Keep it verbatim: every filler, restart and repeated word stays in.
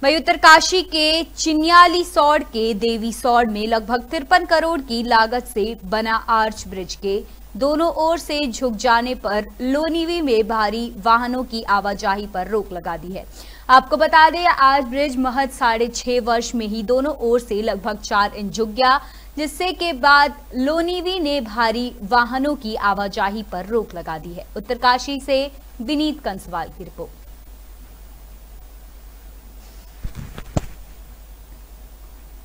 वहीं उत्तरकाशी के चिन्याली सौड़ के देवी सौड़ में लगभग तिरपन करोड़ की लागत से बना आर्च ब्रिज के दोनों ओर से झुक जाने पर लोनिवी में भारी वाहनों की आवाजाही पर रोक लगा दी है। आपको बता दें, आज ब्रिज महज साढ़े छह वर्ष में ही दोनों ओर से लगभग चार इंच झुक गया, जिससे के बाद लोनिवी ने भारी वाहनों की आवाजाही पर रोक लगा दी है। उत्तरकाशी से विनीत कंसवाल की रिपोर्ट।